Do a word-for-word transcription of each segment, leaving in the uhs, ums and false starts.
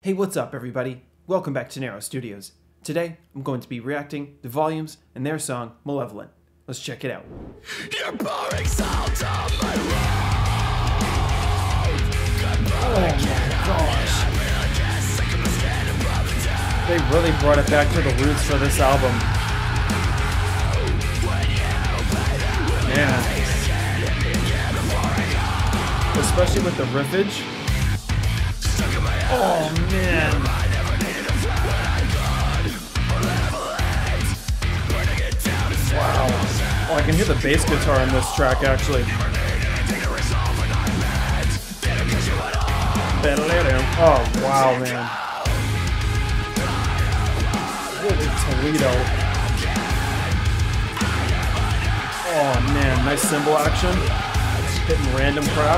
Hey, what's up everybody? Welcome back to Narrow Studios. Today, I'm going to be reacting to Volumes and their song, Malevolent. Let's check it out. You're pouring salt on my road. Oh my gosh. They really brought it back to the roots for this album. Man. Especially with the riffage. Oh man. Wow. Oh, I can hear the bass guitar in this track actually. Oh wow, man. Holy Toledo. Oh man, nice cymbal action. Hitting random crap.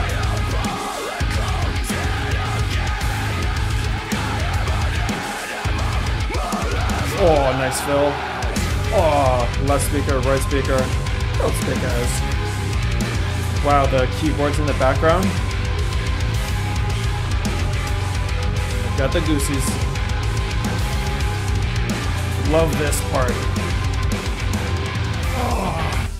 Oh, nice fill. Oh, left speaker, right speaker, both speakers. Wow, the keyboards in the background. Got the goosies. Love this part. Oh.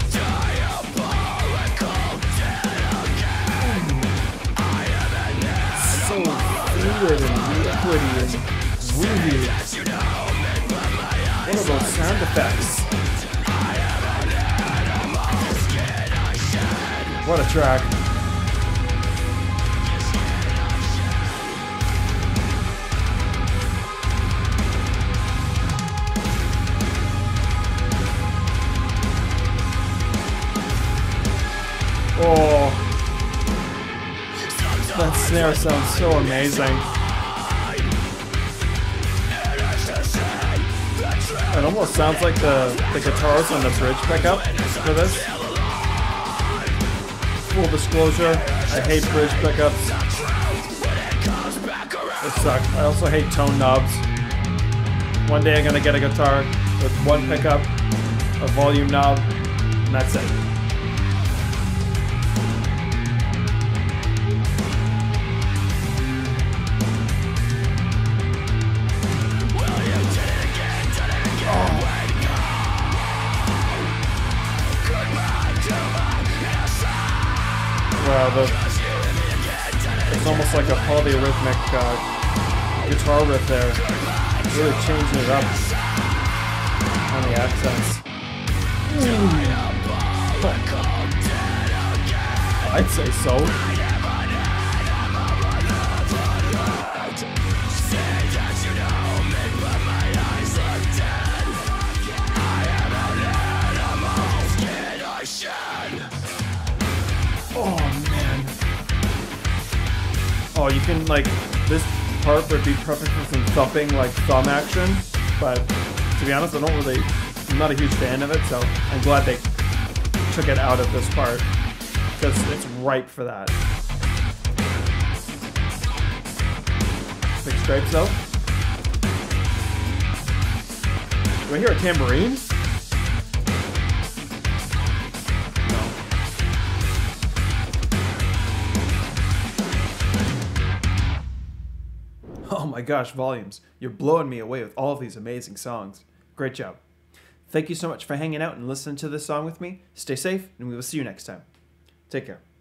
So fluid and liquidy and groovy. What are those sound effects? What a track. Oh, that snare sounds so amazing. It almost sounds like the, the guitars on the bridge pickup for this. Full disclosure, I hate bridge pickups. They suck. I also hate tone knobs. One day I'm gonna get a guitar with one pickup, a volume knob, and that's it. Wow, the, it's almost like a polyrhythmic uh, guitar riff there. Really changing it up on the accents. Mm. I'd say so. Oh man. Oh, you can like, this part would be perfect for some thumping like thumb action, but to be honest I don't really, I'm not a huge fan of it, so I'm glad they took it out of this part because it's ripe for that. Big stripes though. Do I hear a tambourine? Oh my gosh, Volumes. You're blowing me away with all of these amazing songs. Great job. Thank you so much for hanging out and listening to this song with me. Stay safe, and we will see you next time. Take care.